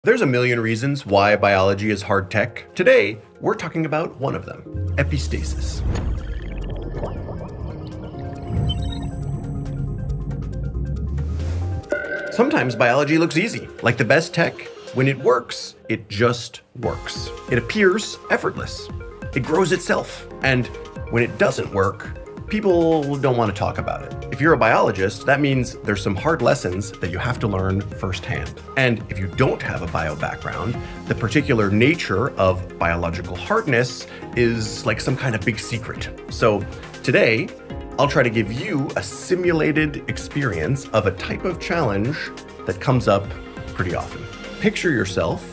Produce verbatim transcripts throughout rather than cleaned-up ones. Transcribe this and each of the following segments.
There's a million reasons why biology is hard tech. Today, we're talking about one of them, epistasis. Sometimes biology looks easy, like the best tech. When it works, it just works. It appears effortless. It grows itself. And when it doesn't work, people don't want to talk about it. If you're a biologist, that means there's some hard lessons that you have to learn firsthand. And if you don't have a bio background, the particular nature of biological hardness is like some kind of big secret. So today, I'll try to give you a simulated experience of a type of challenge that comes up pretty often. Picture yourself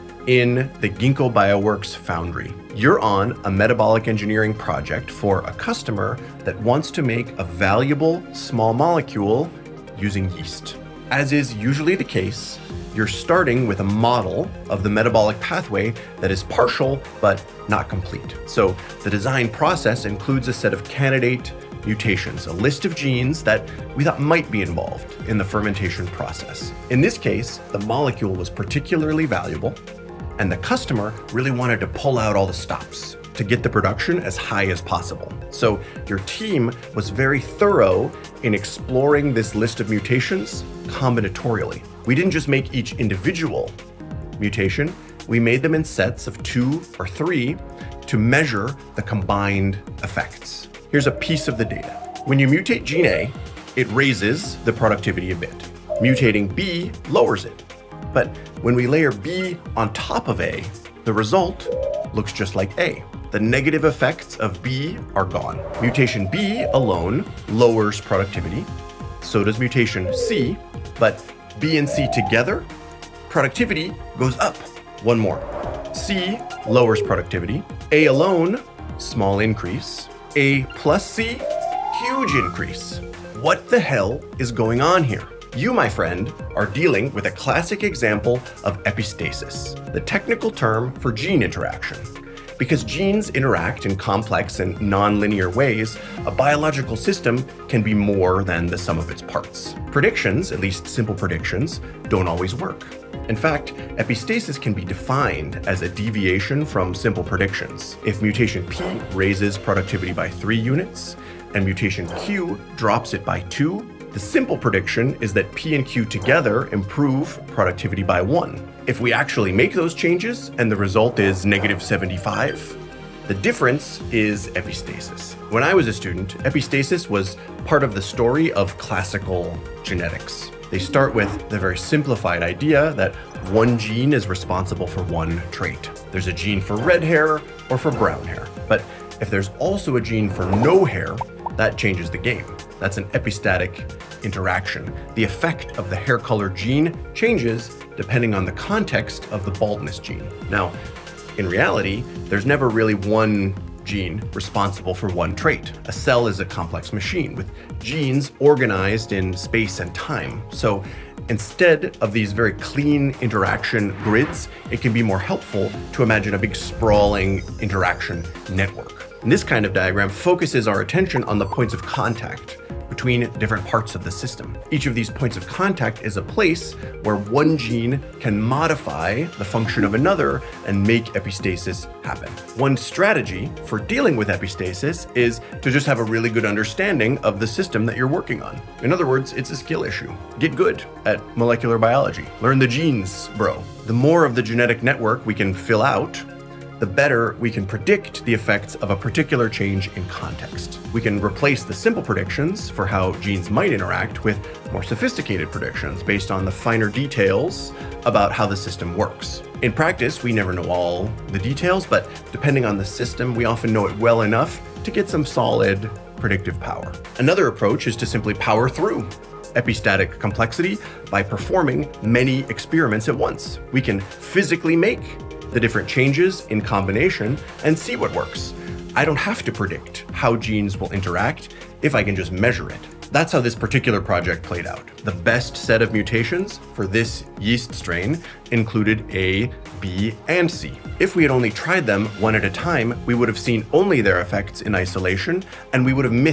in the Ginkgo Bioworks foundry. You're on a metabolic engineering project for a customer that wants to make a valuable small molecule using yeast. As is usually the case, you're starting with a model of the metabolic pathway that is partial but not complete. So the design process includes a set of candidate mutations, a list of genes that we thought might be involved in the fermentation process. In this case, the molecule was particularly valuable, and the customer really wanted to pull out all the stops to get the production as high as possible. So your team was very thorough in exploring this list of mutations combinatorially. We didn't just make each individual mutation, we made them in sets of two or three to measure the combined effects. Here's a piece of the data. When you mutate gene A, it raises the productivity a bit. Mutating B lowers it. But when we layer B on top of A, the result looks just like A. The negative effects of B are gone. Mutation B alone lowers productivity. So does mutation C, but B and C together, productivity goes up. One more. C lowers productivity. A alone, small increase. A plus C, huge increase. What the hell is going on here? You, my friend, are dealing with a classic example of epistasis, the technical term for gene interaction. Because genes interact in complex and non-linear ways, a biological system can be more than the sum of its parts. Predictions, at least simple predictions, don't always work. In fact, epistasis can be defined as a deviation from simple predictions. If mutation P raises productivity by three units, and mutation Q drops it by two, the simple prediction is that P and Q together improve productivity by one. If we actually make those changes and the result is negative seventy-five, the difference is epistasis. When I was a student, epistasis was part of the story of classical genetics. They start with the very simplified idea that one gene is responsible for one trait. There's a gene for red hair or for brown hair. But if there's also a gene for no hair, that changes the game. That's an epistatic interaction. The effect of the hair color gene changes depending on the context of the baldness gene. Now, in reality, there's never really one gene responsible for one trait. A cell is a complex machine with genes organized in space and time. So instead of these very clean interaction grids, it can be more helpful to imagine a big sprawling interaction network. And this kind of diagram focuses our attention on the points of contact between different parts of the system. Each of these points of contact is a place where one gene can modify the function of another and make epistasis happen. One strategy for dealing with epistasis is to just have a really good understanding of the system that you're working on. In other words, it's a skill issue. Get good at molecular biology. Learn the genes, bro. The more of the genetic network we can fill out, the better we can predict the effects of a particular change in context. We can replace the simple predictions for how genes might interact with more sophisticated predictions based on the finer details about how the system works. In practice, we never know all the details, but depending on the system, we often know it well enough to get some solid predictive power. Another approach is to simply power through epistatic complexity by performing many experiments at once. We can physically make the different changes in combination and see what works. I don't have to predict how genes will interact if I can just measure it. That's how this particular project played out. The best set of mutations for this yeast strain included A, B, and C. If we had only tried them one at a time, we would have seen only their effects in isolation, and we would have missed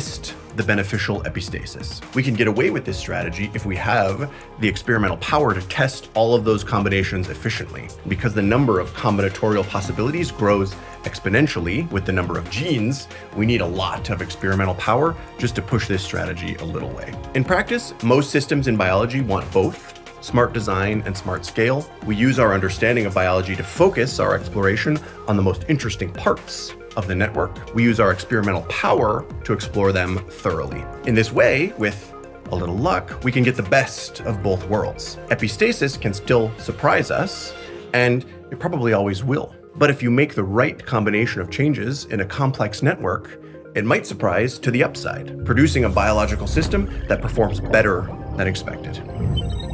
the beneficial epistasis. We can get away with this strategy if we have the experimental power to test all of those combinations efficiently, because the number of combinatorial possibilities grows exponentially with the number of genes. We need a lot of experimental power just to push this strategy a little way. In practice, most systems in biology want both smart design and smart scale. We use our understanding of biology to focus our exploration on the most interesting parts of the network. We use our experimental power to explore them thoroughly. In this way, with a little luck, we can get the best of both worlds. Epistasis can still surprise us, and it probably always will. But if you make the right combination of changes in a complex network, it might surprise to the upside, producing a biological system that performs better than expected.